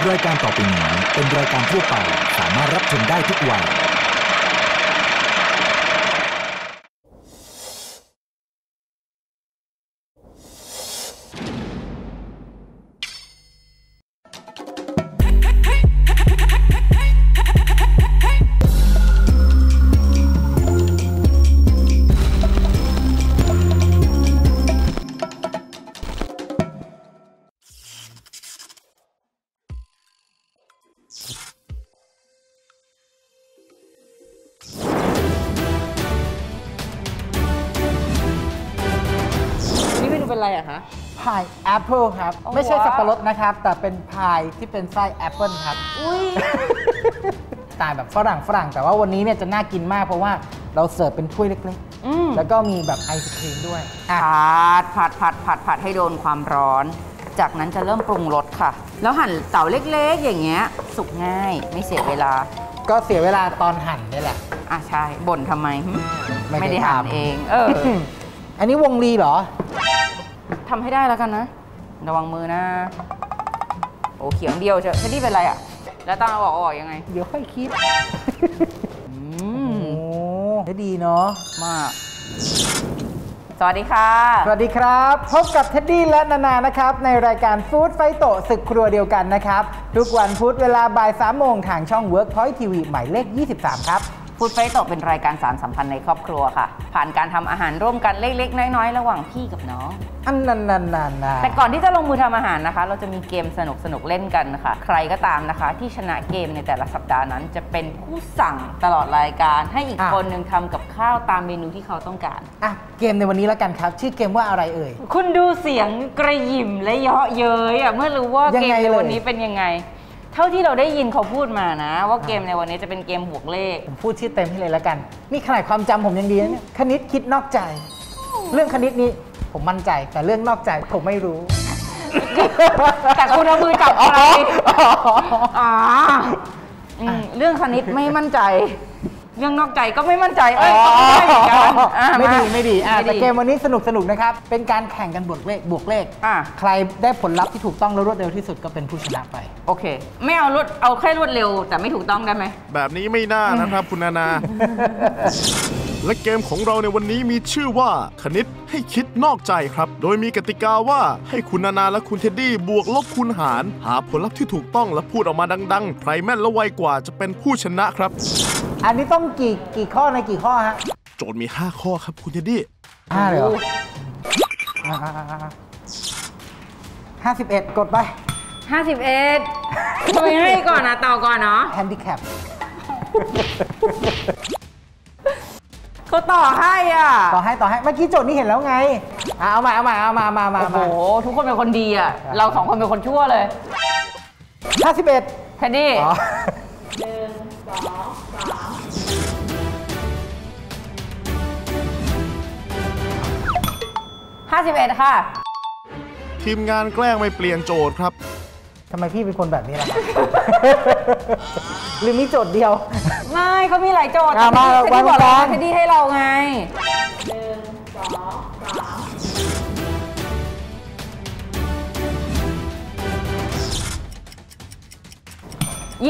รายการต่อไปนี้เป็นรายการทั่วไปสามารถรับชมได้ทุกวัยเป็นอะไรอะคะพายแอปเปิลครับไม่ใช่สับปะรดนะครับแต่เป็นพายที่เป็นไส้แอปเปิลครับอุ้ยสไตล์แบบฝรั่งแต่ว่าวันนี้เนี่ยจะน่ากินมากเพราะว่าเราเสิร์ฟเป็นถ้วยเล็กๆแล้วก็มีแบบไอศครีมด้วยผัดให้โดนความร้อนจากนั้นจะเริ่มปรุงรสค่ะแล้วหั่นเต๋าเล็กๆอย่างเงี้ยสุกง่ายไม่เสียเวลาก็เสียเวลาตอนหั่นนี่แหละใช่บ่นทำไมไม่ได้หั่นเองอันนี้วงลีเหรอทำให้ได้แล้วกันนะระวังมือนะโอ้เขียงเดียวเชนี่เป็นไรอ่ะแล้วต้องเอาออกยังไงเดี๋ยวค่อยคิดโอ้ดีเนาะมากสวัสดีค่ะสวัสดีครับพบกับเท็ดดี้และนานานะครับในรายการฟู้ดไฟโตศึกครัวเดียวกันนะครับทุกวันพุธเวลาบ่าย 3 โมงทางช่อง Workpoint TV หมายเลข 23 ครับฟู้ดไฟโตเป็นรายการสารสัมพันธ์ในครอบครัวค่ะผ่านการทำอาหารร่วมกันเล็กๆน้อยๆระหว่างพี่กับน้องแต่ก่อนที่จะลงมือทำอาหารนะคะเราจะมีเกมสนุกเล่นกันนะคะใครก็ตามนะคะที่ชนะเกมในแต่ละสัปดาห์นั้นจะเป็นผู้สั่งตลอดรายการให้อีกคนหนึ่งทำกับข้าวตามเมนูที่เขาต้องการเกมในวันนี้แล้วกันครับชื่อเกมว่าอะไรเอ่ยคุณดูเสียงกระหยิ่มและเยาะเย้ยเมื่อรู้ว่าเกมในวันนี้เป็นยังไงเท่าที่เราได้ยินเขาพูดมานะว่าเกมในวันนี้จะเป็นเกมบวกเลขผมพูดชื่อเต็มให้เลยแล้วกันนี่ขนาดความจำผมยังดีนะเนี่ยคณิตคิดนอกใจเรื่องคณิตนี้ผมมั่นใจแต่เรื่องนอกใจผมไม่รู้แต่คุณเอามือจับอะไรเรื่องคณิตไม่มั่นใจเรื่องนอกใจก็ไม่มั่นใจไม่ดีแต่เกมวันนี้สนุกนะครับเป็นการแข่งกันบวกเลขใครได้ผลลัพธ์ที่ถูกต้องและรวดเร็วที่สุดก็เป็นผู้ชนะไปโอเคไม่เอาแค่รวดเร็วแต่ไม่ถูกต้องได้ไหมแบบนี้ไม่น่านะครับคุณนานาและเกมของเราในวันนี้มีชื่อว่าคณิตให้คิดนอกใจครับโดยมีกติกาว่าให้คุณนานาและคุณเท็ดดี้บวกลบคูณหารหาผลลัพธ์ที่ถูกต้องและพูดออกมาดังๆใครแม่นและไวกว่าจะเป็นผู้ชนะครับอันนี้ต้องกี่ข้อในกี่ข้อฮะโจทย์มี5ข้อครับคุณเท็ดดี้ 5เลยเหรอ51กดไป 51ทำไมให้ก่อนนะต่อก่อนเนาะแฮนดิแคปเขาต่อให้ต่อให้เมื่อกี้โจทย์นี้เห็นแล้วไงเอามาโอ้โหทุกคนเป็นคนดีเรา2คนเป็นคนชั่วเลย 51 แทนดี้1 2 3 51ค่ะทีมงานแกล้งไม่เปลี่ยนโจทย์ครับทำไมพี่เป็นคนแบบนี้ล่ะหรือมีโจทย์เดียวไม่เขามีหลายโจทย์มาเทดดี้บอกแล้วเทดดี้ให้เราไง1 2 3 25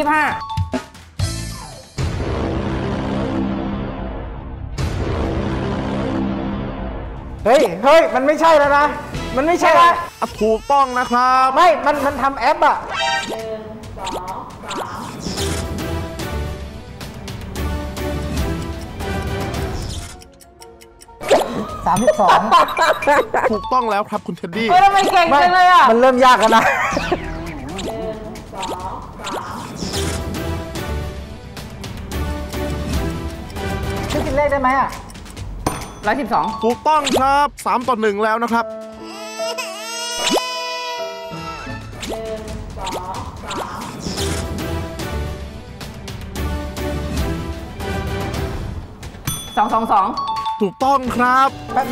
เฮ้ยมันไม่ใช่แล้วนะมันไม่ใช่ละถูกต้องนะครับไม่มันทำแอป1 2 3 32 ถูกต้องแล้วครับคุณเท็ดดี้ทำไมเก่งจังเลยมันเริ่มยากแล้วนะช่วยคิดเลขได้ไหม 112 ถูกต้องครับ3-1แล้วนะครับ 222 ถูกต้องครับ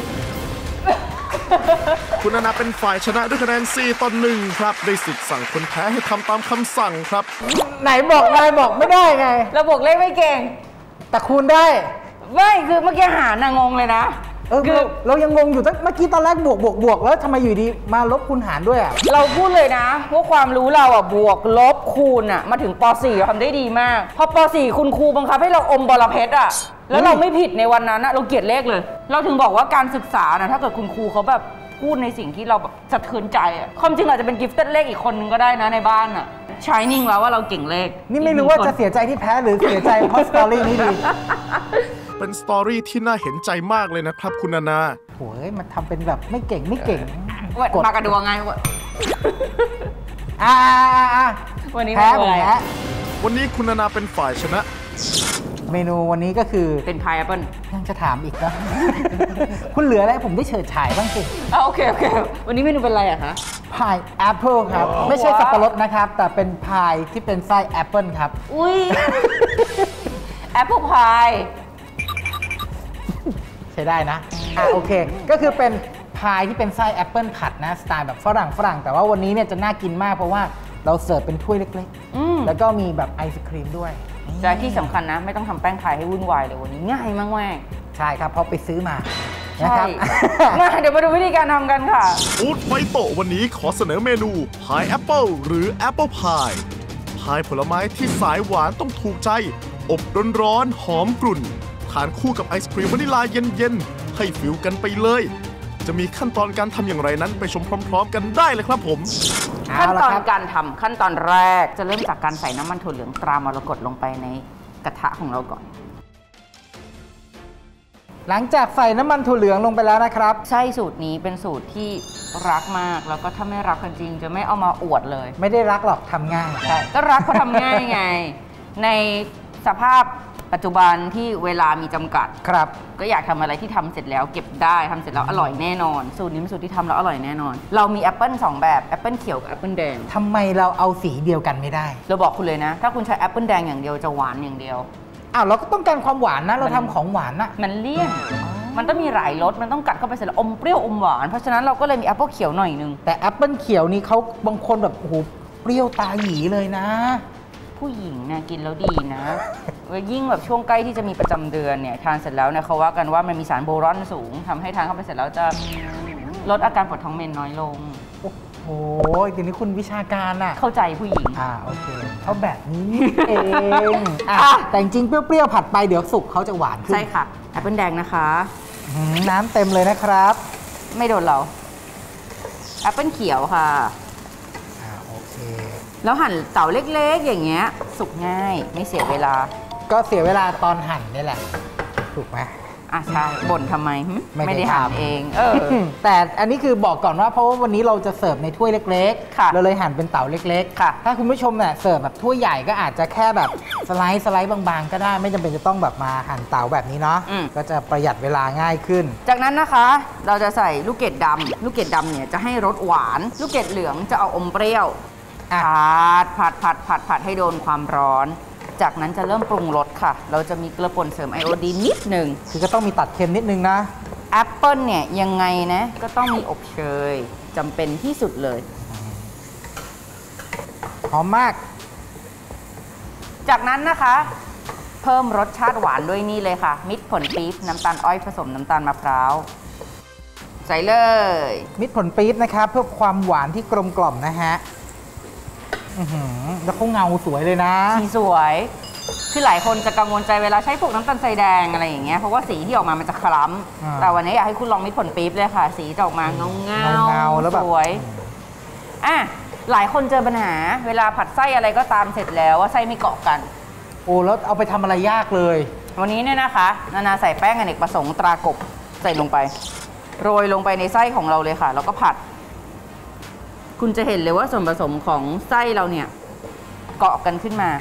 คุณนานาเป็นฝ่ายชนะด้วยคะแนน4-1ครับได้สิทธิ์สั่งคนแพ้ให้ทำตามคำสั่งครับไหนบอกไม่ได้ไงเราบวกเลขไม่เก่งแต่คูณได้ไม่คือเมื่อกี้หารงงเลยนะเรายังงงอยู่ตั้งเมื่อกี้ตอนแรกบวกแล้วทำไมอยู่ดีมาลบคูณหารด้วยอ่ะเราพูดเลยนะว่าความรู้เราอ่ะบวกลบคูณอ่ะมาถึงป .4 ทำได้ดีมากพอป .4 คุณครูบังคับให้เราอมบอระเพ็ดอ่ะแล้วเราไม่ผิดในวันนั้นนะเราเกลียดเลขเลยเราถึงบอกว่าการศึกษานะถ้าเกิดคุณครูเขาแบบพูดในสิ่งที่เราแบบสะเทือนใจอ่ะความจริงอาจจะเป็นกิฟต์เลขอีกคนนึงก็ได้นะในบ้านอ่ะชายนิ่งแล้วว่าเราเก่งเลขนี่ไม่รู้ว่าจะเสียใจที่แพ้หรือเสียใจเพราะสตอรี่นี้ดีเป็นสตอรี่ที่น่าเห็นใจมากเลยนะครับคุณนานาโอ้ยมันทำเป็นแบบไม่เก่งมากระดวงไงวะวันนี้แพ้ผมแพ้วันนี้คุณนานาเป็นฝ่ายชนะเมนูวันนี้ก็คือเป็นพายแอปเปิ้ลยังจะถามอีกนะ คุณเหลืออะไรผมได้เฉิดฉายบ้างสิโอเควันนี้เมนูเป็นอะไรอะคะพายแอปเปิลครับไม่ใช่สับปะรดนะครับแต่เป็นพายที่เป็นไส้แอปเปิลครับอุ้ยแอปเปิลพายใช้ได้นะโอเคก็คือเป็นพายที่เป็นไส้แอปเปิลผัดนะสไตล์แบบฝรั่งแต่ว่าวันนี้เนี่ยจะน่ากินมากเพราะว่าเราเสิร์ฟเป็นถ้วยเล็กๆแล้วก็มีแบบไอศครีมด้วยแต่ที่สำคัญนะไม่ต้องทำแป้งพายให้วุ่นวายเลยวันนี้ง่ายมากใช่ครับเพราะไปซื้อมานะครับเดี๋ยวมาดูวิธีการทำกันค่ะฟู้ดไฟโตวันนี้ขอเสนอเมนูพายแอปเปิลหรือแอปเปิลพายพายผลไม้ที่สายหวานต้องถูกใจอบร้อนๆหอมกรุ่นทานคู่กับไอศครีมวานิลาเย็นๆให้ฟิลกันไปเลยจะมีขั้นตอนการทำอย่างไรนั้นไปชมพร้อมๆกันได้เลยครับผมขั้นตอนการทำขั้นตอนแรกจะเริ่มจากการใส่น้ำมันถั่วเหลืองตรามรกตลงไปในกระทะของเราก่อนหลังจากใส่น้ำมันถั่วเหลืองลงไปแล้วนะครับใช่สูตรนี้เป็นสูตรที่รักมากแล้วก็ถ้าไม่รักจริงจะไม่เอามาอวดเลยไม่ได้รักหรอกทำง่ายใช่ก็รักเพราะทำง่ายไงในสภาพปัจจุบันที่เวลามีจำกัดครับก็อยากทำอะไรที่ทำเสร็จแล้วเก็บได้ทำเสร็จแล้วอร่อยแน่นอนสูตรนี้เป็นสูตรที่ทำแล้วอร่อยแน่นอนเรามีแอปเปิ้ล2แบบแอปเปิ้ลเขียวกับแอปเปิ้ลแดงทำไมเราเอาสีเดียวกันไม่ได้เราบอกคุณเลยนะถ้าคุณใช้แอปเปิ้ลแดงอย่างเดียวจะหวานอย่างเดียวเราก็ต้องการความหวานนะเราทำของหวานนะมันเลี่ยนมันต้องมีหลายรสมันต้องกัดเข้าไปเสร็จแล้วอมเปรี้ยวอมหวานเพราะฉะนั้นเราก็เลยมีแอปเปิ้ลเขียวหน่อยนึงแต่แอปเปิ้ลเขียวนี่เขาบางคนแบบโอ้โหเปรี้ยวตาหยีเลยนะผู้หญิงเนี่ยกินแล้วดีนะยิ่งแบบช่วงใกล้ที่จะมีประจำเดือนเนี่ยทานเสร็จแล้วเนี่ยเขาว่ากันว่ามันมีสารโบรอนสูงทำให้ทานเข้าไปเสร็จแล้วจะลดอาการปวดท้องเมนน้อยลงโอ้โหเดี๋ยวนี้คุณวิชาการอะเข้าใจผู้หญิงโอเคเขาแบบนี้เองแต่จริงเปรี้ยวๆผัดไปเดี๋ยวสุกเขาจะหวานขึ้นใช่ค่ะแอปเปิ้ลแดงนะคะน้ำเต็มเลยนะครับไม่โดนเราแอปเปิ้ลเขียวค่ะโอเคแล้วหั่นเต๋าเล็กๆอย่างเงี้ยสุกง่ายไม่เสียเวลาก็เสียเวลาตอนหั่นนี่แหละถูกไหมใช่บ่นทำไมไม่ได้หั่นเองแต่อันนี้คือบอกก่อนว่าเพราะว่าวันนี้เราจะเสิร์ฟในถ้วยเล็กๆเราเลยหั่นเป็นเต๋าเล็กๆถ้าคุณผู้ชมเนี่ยเสิร์ฟแบบถ้วยใหญ่ก็อาจจะแค่แบบสไลด์บางๆก็ได้ไม่จำเป็นจะต้องแบบมาหั่นเต๋าแบบนี้เนาะก็จะประหยัดเวลาง่ายขึ้นจากนั้นนะคะเราจะใส่ลูกเกดดำลูกเกดดำเนี่ยจะให้รสหวานลูกเกดเหลืองจะเอาอมเปรี้ยวผัดให้โดนความร้อนจากนั้นจะเริ่มปรุงรสค่ะเราจะมีเกลือป่นเสริมไอโอดีนนิดหนึ่งคือก็ต้องมีตัดเค็มนิดนึงนะแอปเปิ้ลเนี่ยยังไงนะก็ต้องมีอบเชยจำเป็นที่สุดเลยหอมมากจากนั้นนะคะเพิ่มรสชาติหวานด้วยนี่เลยค่ะมิตรผลปี๊บน้ำตาลอ้อยผสมน้ำตาลมะพร้าวใส่เลยมิตรผลปี๊บนะครับเพื่อความหวานที่กลมกล่อมนะฮะแล้วเขาเงาสวยเลยนะสีสวยคือหลายคนจะกังวลใจเวลาใช้พวกน้ำตาลทรายแดงอะไรอย่างเงี้ยเพราะว่าสีที่ออกมามันจะคล้ำแต่วันนี้อยากให้คุณลองมิตรผลปี๊บเลยค่ะสีจะออกมาเงาแล้วแบบสวยหลายคนเจอปัญหาเวลาผัดไส้อะไรก็ตามเสร็จแล้วว่าไส้ไม่เกาะกันแล้วเอาไปทำอะไรยากเลยวันนี้เนี่ยนะคะนานาใส่แป้งอเนกประสงค์ตรากบใส่ลงไปโรยลงไปในไส้ของเราเลยค่ะแล้วก็ผัดคุณจะเห็นเลยว่าส่วนผสมของไส้เราเนี่ยเกาะกันขึ้นมา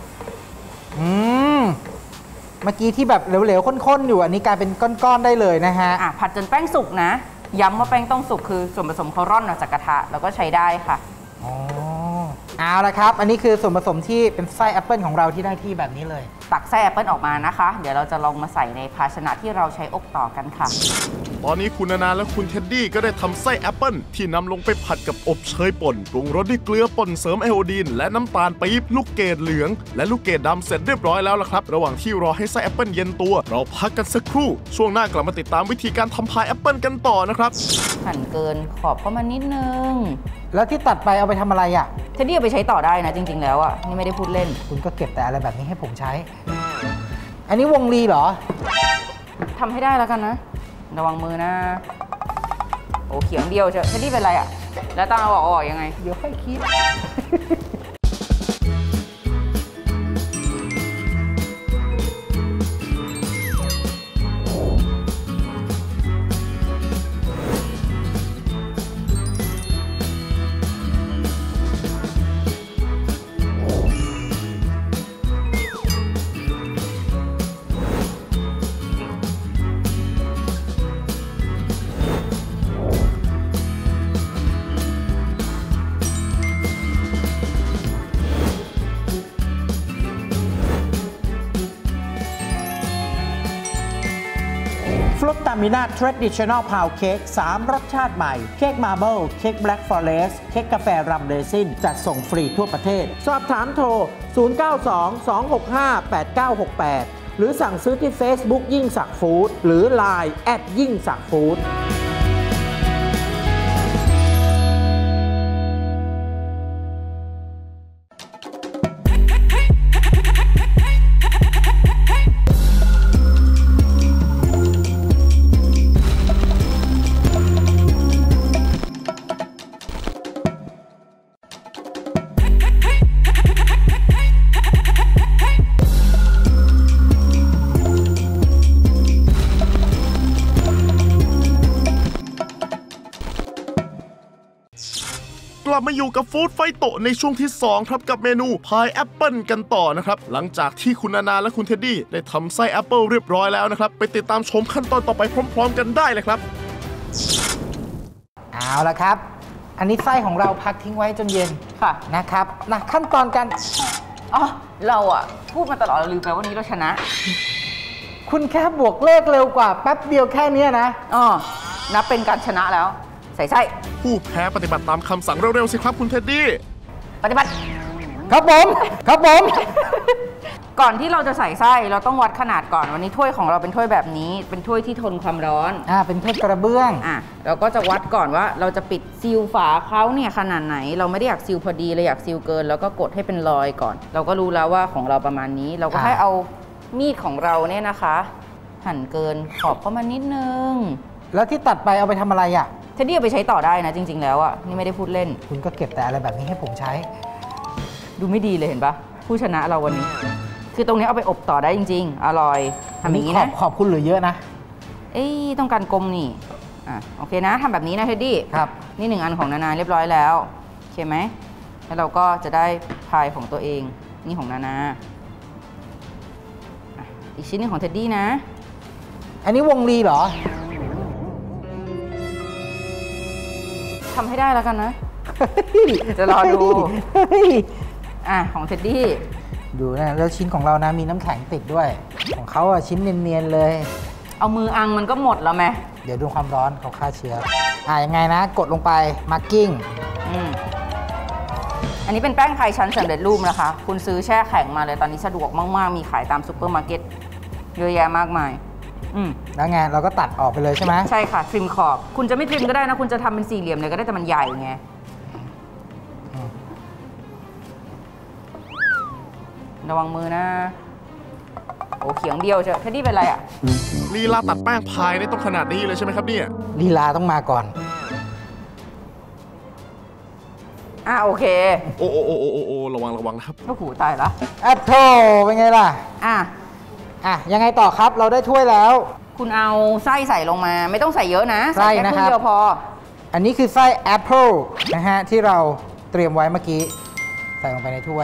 เมื่อกี้ที่แบบเหลวๆข้นๆอยู่อันนี้กลายเป็นก้อนๆได้เลยนะฮะผัดจนแป้งสุกนะย้ำว่าแป้งต้องสุกคือส่วนผสมเขาร่อนออกจากกระทะแล้วก็ใช้ได้ค่ะเอาละครับอันนี้คือส่วนผสมที่เป็นไส้แอปเปิลของเราที่ได้ที่แบบนี้เลยตักไส้แอปเปิลออกมานะคะเดี๋ยวเราจะลงมาใส่ในภาชนะที่เราใช้อบต่อกันค่ะตอนนี้คุณนานาและคุณเท็ดดี้ก็ได้ทำไส้แอปเปิลที่นำลงไปผัดกับอบเชยป่นปรุงรสด้วยเกลือป่นเสริมไอโอดีนและน้ำตาลปี๊บลูกเกดเหลืองและลูกเกดดำเสร็จเรียบร้อยแล้วล่ะครับระหว่างที่รอให้ไส้แอปเปิลเย็นตัวเราพักกันสักครู่ช่วงหน้ากลับมาติดตามวิธีการทำพายแอปเปิลกันต่อนะครับหั่นเกินขอบเข้ามานิดนึงแล้วที่ตัดไปเอาไปทำอะไรอ่ะเท็ดดี้เอาไปใช้ต่อได้นะจริงๆแล้วอ่ะนี่ไม่ได้พูดเล่นคุณก็เก็บแต่อะไรแบบนี้ให้ผมใช้อันนี้วงลีเหรอทำให้ได้แล้วกันนะระวังมือนะโอ้เขียงเดียวเชียวเท็ดดี้เป็นไรอ่ะแล้วต้องเอาออกยังไงเดี๋ยวค่อยคิดฟลุตตามิน่า Traditional Pound Cake 3 รสชาติใหม่เค้กมาร์เบิลเค้กแบล็กฟอเรสต์เค้กกาแฟรัมเรซินจัดส่งฟรีทั่วประเทศสอบถามโทร 0922658968 หรือสั่งซื้อที่ Facebook ยิ่งศักดิ์ฟู้ดหรือ Line ยิ่งศักดิ์ฟู้ดกลับมาอยู่กับฟู้ดไฟโตในช่วงที่2ครับกับเมนูพายแอปเปิลกันต่อนะครับหลังจากที่คุณนานาและคุณเท็ดดี้ได้ทำไส้แอปเปิลเรียบร้อยแล้วนะครับไปติดตามชมขั้นตอนต่อไปพร้อมๆกันได้เลยครับเอาละครับอันนี้ไส้ของเราพักทิ้งไว้จนเย็นค่ะนะครับนะขั้นตอนการอ๋อเราอะพูดมาตลอดเราลืมไปวันนี้เราชนะคุณแค่บวกเลขเร็วกว่าแป๊บเดียวแค่นี้นะนับเป็นการชนะแล้วใส่ไส้ผู้แพ้ปฏิบัติตามคำสั่งเร็วๆสิครับคุณเท็ดดี้ปฏิบัติครับผมก่อนที่เราจะใส่ไส้เราต้องวัดขนาดก่อนวันนี้ถ้วยของเราเป็นถ้วยแบบนี้เป็นถ้วยที่ทนความร้อนเป็นถ้วยกระเบื้องเราก็จะวัดก่อนว่าเราจะปิดซีลฝาเขาเนี่ยขนาดไหนเราไม่ได้อยากซีลพอดีเราอยากซีลเกินแล้วก็กดให้เป็นรอยก่อนเราก็รู้แล้วว่าของเราประมาณนี้เราก็ให้เอามีดของเราเนี่ยนะคะหั่นเกินขอบเข้ามานิดนึงแล้วที่ตัดไปเอาไปทำอะไรอ่ะเท็ดดี้เอาไปใช้ต่อได้นะจริงๆแล้วอ่ะนี่ไม่ได้พูดเล่นคุณก็เก็บแต่อะไรแบบนี้ให้ผมใช้ดูไม่ดีเลยเห็นปะผู้ชนะเราวันนี้คือตรงนี้เอาไปอบต่อได้จริงๆอร่อยทำอย่างนี้นะขอบคุณเหลือเยอะนะต้องการกลมนี่โอเคนะทำแบบนี้นะเท็ดดี้ครับนี่1 อันของนานาเรียบร้อยแล้วโอเคไหมแล้วเราก็จะได้พายของตัวเองนี่ของนานาอีกชิ้นนึงของเท็ดดี้นะอันนี้วงลีเหรอทำให้ได้แล้วกันนะจะรอดูของเท็ดดี้ดูนะแล้วชิ้นของเรานะมีน้ำแข็งติดด้วยของเขาชิ้นเนียนๆเลยเอามืออังมันก็หมดแล้วไหมเดี๋ยวดูความร้อนเขาฆ่าเชื้อยังไงนะกดลงไปมาร์กิ้งอันนี้เป็นแป้งพายชั้นสำเร็จรูปนะคะคุณซื้อแช่แข็งมาเลยตอนนี้สะดวกมากๆมีขายตามซุปเปอร์มาร์เก็ตเยอะแยะมากมายแล้วไงเราก็ตัดออกไปเลยใช่ไหมใช่ค่ะทริมขอบคุณจะไม่ทริมก็ได้นะคุณจะทำเป็นสี่เหลี่ยมเลยก็ได้แต่มันใหญ่ไงระวังมือนะโอ้เขียงเดียวเชียวเท็ดดี้เป็นไรอ่ะลีลาตัดแป้งพายได้ต้องขนาดนี้เลยใช่ไหมครับเนี่ยลีลาต้องมาก่อนโอเคโอ้ระวังนะครับโอ้โหตายละโธ่เป็นไงล่ะยังไงต่อครับเราได้ถ้วยแล้วคุณเอาไส้ใส่ลงมาไม่ต้องใส่เยอะนะใส่แค่ครึ่งเดียวพออันนี้คือไส้แอปเปิลนะฮะที่เราเตรียมไว้เมื่อกี้ใส่ลงไปในถ้วย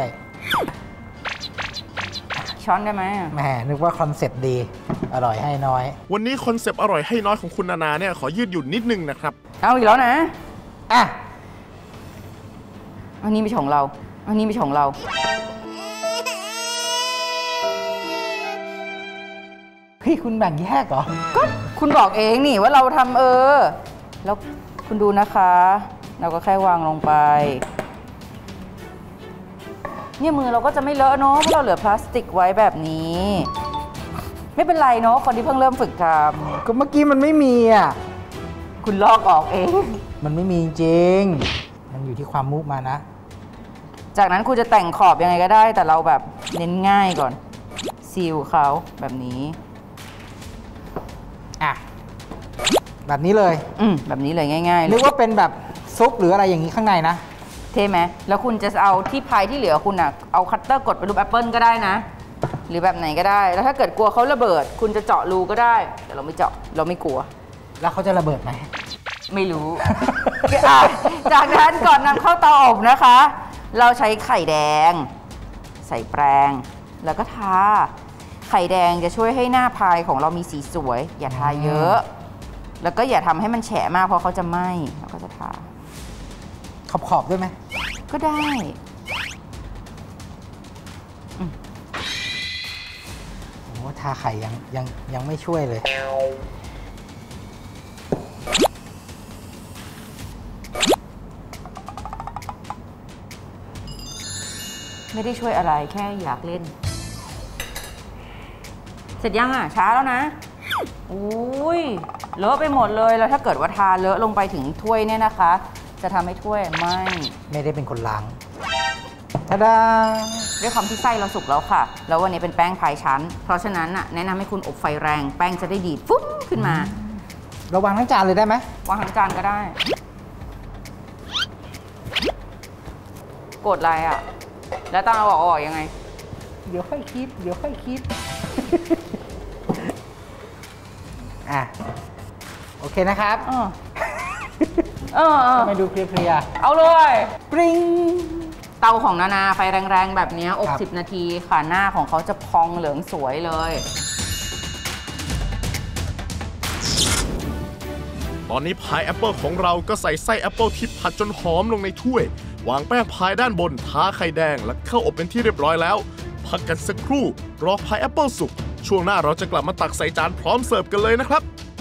ช้อนได้ไหมแหมนึกว่าคอนเซ็ปต์ดีอร่อยให้น้อยวันนี้คอนเซ็ปต์อร่อยให้น้อยของคุณนานาเนี่ยขอยืดหยุ่นนิดนึงนะครับเอาอีกแล้วนะอันนี้ไม่ใช่ของเราโอเคฮ้ยคุณแบ่งแยกเหรอก็คุณบอกเองนี่ว่าเราทำแล้วคุณดูนะคะ เราก็แค่วางลงไปเนี่ยมือเราก็จะไม่เลอะเนาะเพราะเราเหลือพลาสติกไว้แบบนี้ ไม่เป็นไรเนาะคนที่เพิ่งเริ่มฝึกทำก็เมื่อกี้มันไม่มีอ่ะคุณลอกออกเองมันไม่มีจริงมันอยู่ที่ความมุมานะจากนั้นคุณจะแต่งขอบยังไงก็ได้แต่เราแบบเน้นง่ายก่อนซีลเขาแบบนี้อ่ะแบบนี้เลยแบบนี้เลยง่ายๆนึกว่าเป็นแบบซุปหรืออะไรอย่างนี้ข้างในนะเท่ไหมแล้วคุณจะเอาที่พายที่เหลือคุณอ่ะเอาคัตเตอร์กดเป็นรูปแอปเปิลก็ได้นะหรือแบบไหนก็ได้แล้วถ้าเกิดกลัวเขาระเบิดคุณจะเจาะรูก็ได้แต่เราไม่เจาะเราไม่กลัวแล้วเขาจะระเบิดไหมไม่รู้ จากนั้นก่อนนำเข้าเตาอบนะคะเราใช้ไข่แดงใส่แปรงแล้วก็ทาไข่แดงจะช่วยให้หน้าพายของเรามีสีสวยอย่าทาเยอะแล้วก็อย่าทำให้มันแฉะมากเพราะเขาจะไหม้แล้วก็จะทาขอบด้วยไหมก็ได้โอ้ทาไข่ยังไม่ช่วยเลยไม่ได้ช่วยอะไรแค่อยากเล่นเสร็จยังอ่ะช้าแล้วนะอุ้ยเลอะไปหมดเลยแล้วถ้าเกิดว่าทาเลอะลงไปถึงถ้วยเนี่ยนะคะจะทำให้ถ้วยไม่ได้เป็นคนล้างทาดาด้วยความที่ไส้เราสุกแล้วค่ะแล้ววันนี้เป็นแป้งพายชั้นเพราะฉะนั้นน่ะแนะนำให้คุณอบไฟแรงแป้งจะได้ดีดฟุ้งขึ้นมาเราวางทั้งจานเลยได้ไหมวางทั้งจานก็ได้กดอะไรอ่ะแล้วต้องเอาออกยังไงเดี๋ยวค่อยคิดอ่ะโอเคนะครับไม่ดูเพลียเอาเลยปริงเตาของนานาไฟแรงๆแบบนี้อบ10 นาทีค่ะหน้าของเขาจะพองเหลืองสวยเลยตอนนี้พายแอปเปิลของเราก็ใส่ไส้แอปเปิลที่ผัดจนหอมลงในถ้วยวางแป้งพายด้านบนทาไข่แดงและเข้าอบเป็นที่เรียบร้อยแล้วพักกันสักครู่รอพายแอปเปิลสุกช่วงหน้าเราจะกลับมาตักใส่จานพร้อมเสิร์ฟกันเลยนะครับ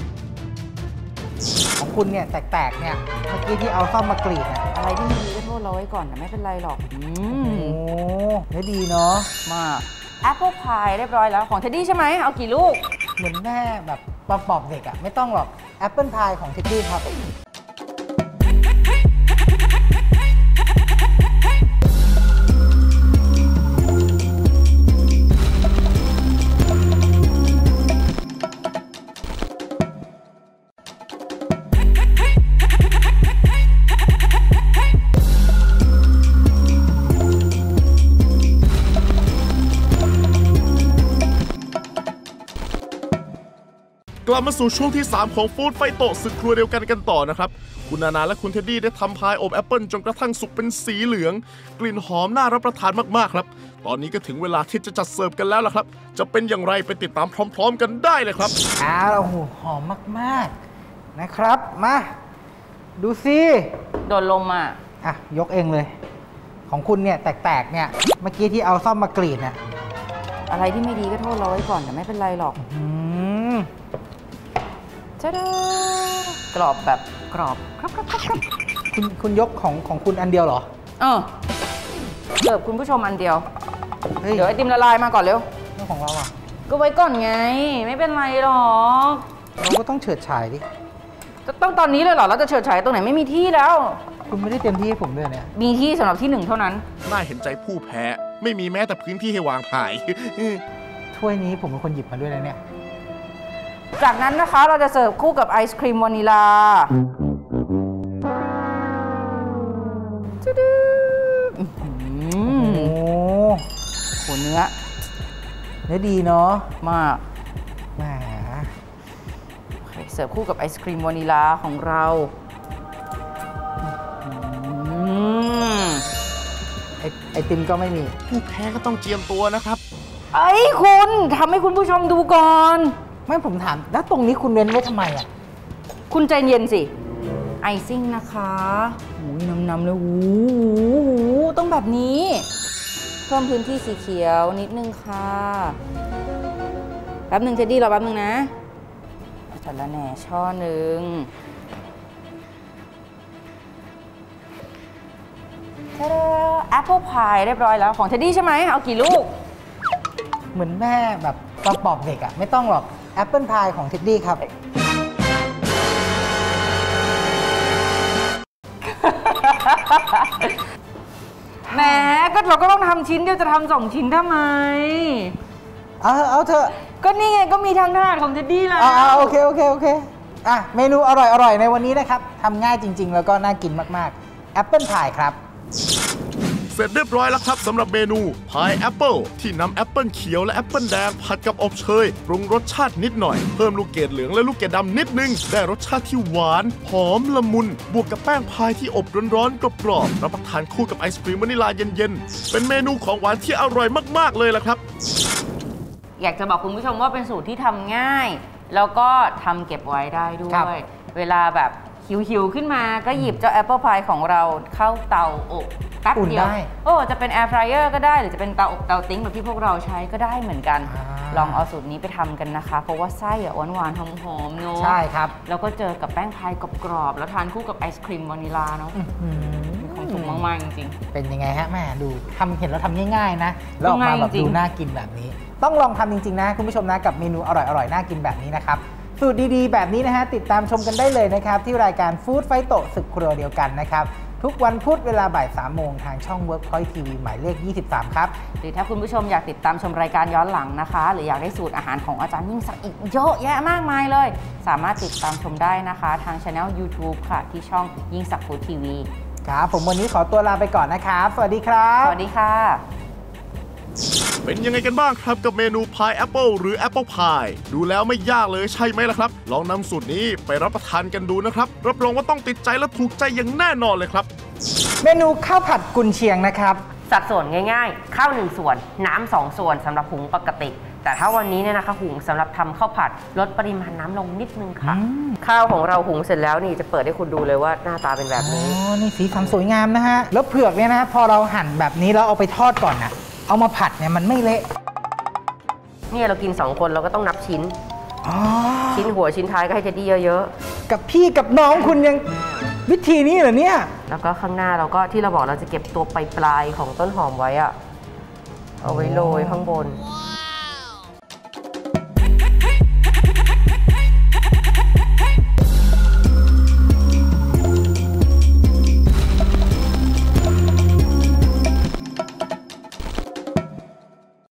ของคุณเนี่ยแตกๆเนี่ยเมื่อกี้ที่เอาซ่อมมากรีดอะไรที่ไม่ดีก็โทษเราไว้ก่อนแต่ไม่เป็นไรหรอกโอ้ดีเนาะมากแอปเปิลพายเรียบร้อยแล้วของเท็ดดี้ใช่ไหมเอากี่ลูกเหมือนแม่แบบปอบเด็กอะไม่ต้องหรอกแอปเปิลพายของเท็ดดี้ครับกลับมาสู่ช่วงที่ 3 ของฟู้ดไฟโตะศึกครัวเดียวกันต่อนะครับคุณนานาและคุณเท็ดดี้ได้ทำพายอบแอปเปิลจนกระทั่งสุกเป็นสีเหลืองกลิ่นหอมน่ารับประทานมากๆครับตอนนี้ก็ถึงเวลาที่จะจัดเสิร์ฟกันแล้วล่ะครับจะเป็นอย่างไรไปติดตามพร้อมๆกันได้เลยครับโอ้โหหอมมากๆนะครับมาดูสิโดนลมยกเองเลยของคุณเนี่ยแตกๆเนี่ยเมื่อกี้ที่เอาซ่อมมากรีดน่ะอะไรที่ไม่ดีก็โทษเราไว้ก่อนแต่ไม่เป็นไรหรอกกรอบแบบกรอบครับคุณยกของคุณอันเดียวเหรอเสิร์ฟคุณผู้ชมอันเดียวเดี๋ยวไอติมละลายมาก่อนเร็วเรื่องของเราก็ไว้ก่อนไงไม่เป็นไรหรอกเราก็ต้องเฉิดฉายดิต้องตอนนี้เลยเหรอเราจะเฉิดฉายตรงไหนไม่มีที่แล้วคุณไม่ได้เต็มที่ให้ผมด้วยเนี่ยมีที่สำหรับที่1เท่านั้นน่าเห็นใจผู้แพ้ไม่มีแม้แต่พื้นที่ให้วางพายถ้วยนี้ผมเป็นคนหยิบมาด้วยนะเนี่ยจากนั้นนะคะเราจะเสิร์ฟคู่กับไอศครีมวานิลาโหเนื้อดีเนาะมากเสิร์ฟคู่กับไอศครีมวานิลาของเราไอติมก็ไม่มีผู้แพ้ก็ต้องเจียมตัวนะครับคุณทำให้คุณผู้ชมดูก่อนไม่ผมถามแล้วตรงนี้คุณเว้นไว้ทำไมคุณใจเย็นสิไอซิ่งนะคะน้ำเลยต้องแบบนี้เพิ่มพื้นที่สีเขียวนิดนึงค่ะแป๊บนึงเท็ดดี้รอแป๊บนึงนะสาระแหน่ช่อหนึ่งแอปเปิลพายเรียบร้อยแล้วของเท็ดดี้ใช่ไหมเอากี่ลูกเหมือนแม่แบบตอนปอบเด็กอะไม่ต้องหรอกแอปเปิลพายของเท็ดดี้ครับแหมก็เราก็ต้องทำชิ้นเดียวจะทำ2 ชิ้นทำไมเอาเถอะก็นี่ไงก็มีทางถนัดของเท็ดดี้แล้วโอเคเมนูอร่อยในวันนี้นะครับทำง่ายจริงๆแล้วก็น่ากินมากๆแอปเปิลพายครับเสร็จเรียบร้อยแล้วครับสำหรับเมนูพายแอปเปิลที่นำแอปเปิลเขียวและแอปเปิลแดงผัดกับอบเชยปรุงรสชาตินิดหน่อยเพิ่มลูกเกดเหลืองและลูกเกดดำนิดนึงได้รสชาติที่หวานหอมละมุนบวกกับแป้งพายที่อบร้อนๆกรอบๆรับประทานคู่กับไอศกรีมวานิลาเย็นๆเป็นเมนูของหวานที่อร่อยมากๆเลยล่ะครับอยากจะบอกคุณผู้ชมว่าเป็นสูตรที่ทำง่ายแล้วก็ทำเก็บไว้ได้ด้วยเวลาแบบหิวขึ้นมาก็หยิบเจ้าแอปเปิลพายของเราเข้าเตาอบแป๊บเดียวจะเป็นแอร์ฟรายเออร์ก็ได้หรือจะเป็นเตาอบเตาติ้งแบบที่พวกเราใช้ก็ได้เหมือนกันลองเอาสูตรนี้ไปทำกันนะคะเพราะว่าไส้หวานๆหอมๆเนอะใช่ครับแล้วก็เจอกับแป้งพายกรอบๆแล้วทานคู่กับไอศครีมวานิลาเนาะของถูกมากๆจริงๆเป็นยังไงฮะแม่ดูเห็นแล้วทำง่ายๆนะแล้วออกมาแบบดูน่ากินแบบนี้ต้องลองทำจริงๆนะคุณผู้ชมนะกับเมนูอร่อยๆน่ากินแบบนี้นะครับสูตรดีๆแบบนี้นะฮะติดตามชมกันได้เลยนะครับที่รายการฟู้ดไฟโตศึกครัวเดียวกันนะครับทุกวันพุธเวลาบ่าย3 โมงทางช่อง Workpoint TV หมายเลข23ครับหรือถ้าคุณผู้ชมอยากติดตามชมรายการย้อนหลังนะคะหรืออยากได้สูตรอาหารของอาจารย์ยิ่งศักดิ์อีกเยอะแยะมากมายเลยสามารถติดตามชมได้นะคะทาง Channel YouTube ค่ะที่ช่องยิ่งศักดิ์ฟู้ดทีวีครับผมวันนี้ขอตัวลาไปก่อนนะครับสวัสดีครับสวัสดีค่ะเป็นยังไงกันบ้างครับกับเมนูพายแอปเปิลหรือแอปเปิลพายดูแล้วไม่ยากเลยใช่ไหมล่ะครับลองนำสูตรนี้ไปรับประทานกันดูนะครับรับรองว่าต้องติดใจและถูกใจอย่างแน่นอนเลยครับเมนูข้าวผัดกุนเชียงนะครับสัดส่วนง่ายๆข้าว1 ส่วนน้ำ2 ส่วนสำหรับหุงปกติแต่ถ้าวันนี้เนี่ยนะคะหุงสำหรับทำข้าวผัดลดปริมาณน้ำลงนิดนึงค่ะข้าวของเราหุงเสร็จแล้วนี่จะเปิดให้คุณดูเลยว่าหน้าตาเป็นแบบนี้นี่สีสันสวยงามนะฮะแล้วเผือกเนี่ยนะพอเราหั่นแบบนี้แล้วเอาไปทอดก่อนนะเอามาผัดเนี่ยมันไม่เละเนี่ยเรากิน2 คนเราก็ต้องนับชิ้นชิ้นหัวชิ้นท้ายก็ให้เท็ดดี้เยอะๆกับพี่กับน้องคุณยังวิธีนี้เหรอเนี่ยแล้วก็ข้างหน้าเราก็ที่เราบอกเราจะเก็บตัวปลายของต้นหอมไว้อะเอาไว้โรยข้างบน